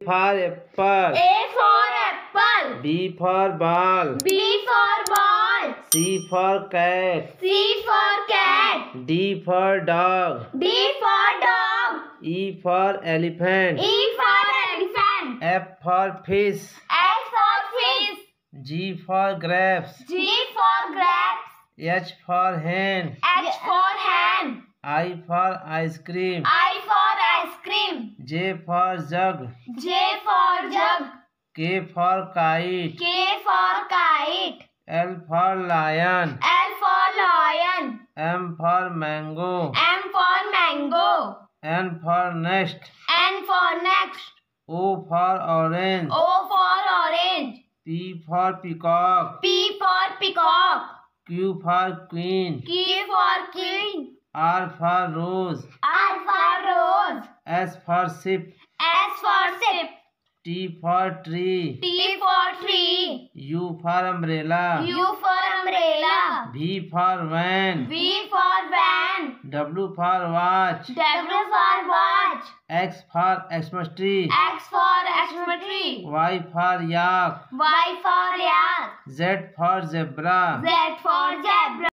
for apple. A for apple. B for ball. B for ball. C for cat. C for cat. D for dog. D for dog. E for elephant. E for elephant. F for fish. F for fish. G for grapes. G for grapes. H for hen. H for hen. I for ice cream. I for ice cream. J for jug. J for jug. K for kite. K for kite. L for lion. L for lion. M for mango. M for mango. N for nest. N for next. O for orange. O for orange. P for peacock. P for peacock. Q for queen. Q for queen. R for rose. R for rose. S for ship. S for ship. T for tree. T for tree. U for umbrella. U for umbrella. V for van. V for van. W for watch. W for watch. X for Xmas tree. X for Xmas tree. Y for yak. Y for yak. Z for zebra. Z for zebra.